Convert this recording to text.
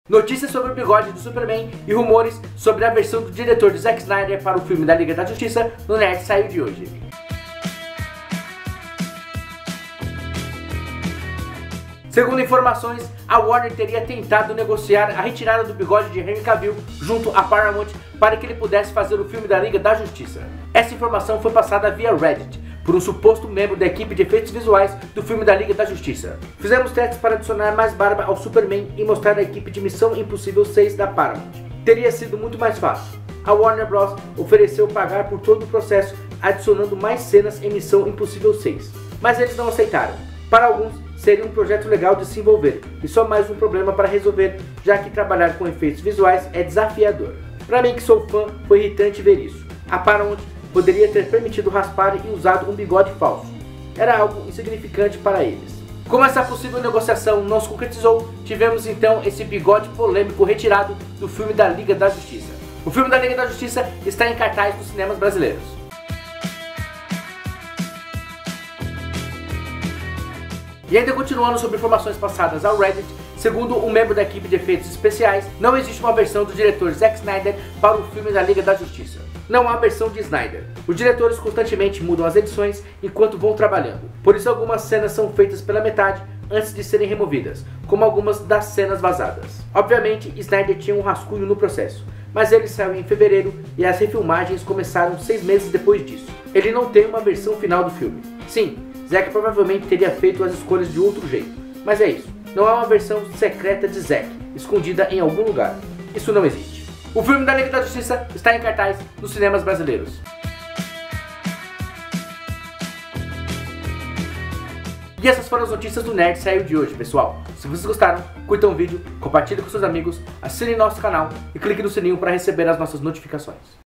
Notícias sobre o bigode do Superman e rumores sobre a versão do diretor de Zack Snyder para o filme da Liga da Justiça no Nerd saiu de hoje. Segundo informações, a Warner teria tentado negociar a retirada do bigode de Henry Cavill junto à Paramount para que ele pudesse fazer o filme da Liga da Justiça. Essa informação foi passada via Reddit por um suposto membro da equipe de efeitos visuais do filme da Liga da Justiça. Fizemos testes para adicionar mais barba ao Superman e mostrar a equipe de Missão Impossível 6 da Paramount. Teria sido muito mais fácil. A Warner Bros. Ofereceu pagar por todo o processo, adicionando mais cenas em Missão Impossível 6. Mas eles não aceitaram. Para alguns, seria um projeto legal de se envolver, e só mais um problema para resolver, já que trabalhar com efeitos visuais é desafiador. Para mim que sou fã, foi irritante ver isso. A Paramount poderia ter permitido raspar e usado um bigode falso. Era algo insignificante para eles. Como essa possível negociação não se concretizou, tivemos então esse bigode polêmico retirado do filme da Liga da Justiça. O filme da Liga da Justiça está em cartaz nos cinemas brasileiros. E ainda continuando sobre informações passadas ao Reddit, segundo um membro da equipe de efeitos especiais, não existe uma versão do diretor Zack Snyder para o filme da Liga da Justiça. Não há versão de Snyder. Os diretores constantemente mudam as edições enquanto vão trabalhando. Por isso algumas cenas são feitas pela metade antes de serem removidas, como algumas das cenas vazadas. Obviamente, Snyder tinha um rascunho no processo, mas ele saiu em fevereiro e as refilmagens começaram 6 meses depois disso. Ele não tem uma versão final do filme. Sim, Zack provavelmente teria feito as escolhas de outro jeito, mas é isso. Não há uma versão secreta de Zack, escondida em algum lugar. Isso não existe. O filme da Liga da Justiça está em cartaz nos cinemas brasileiros. E essas foram as notícias do Nerd saiu de hoje, pessoal. Se vocês gostaram, curtam o vídeo, compartilhem com seus amigos, assinem nosso canal e clique no sininho para receber as nossas notificações.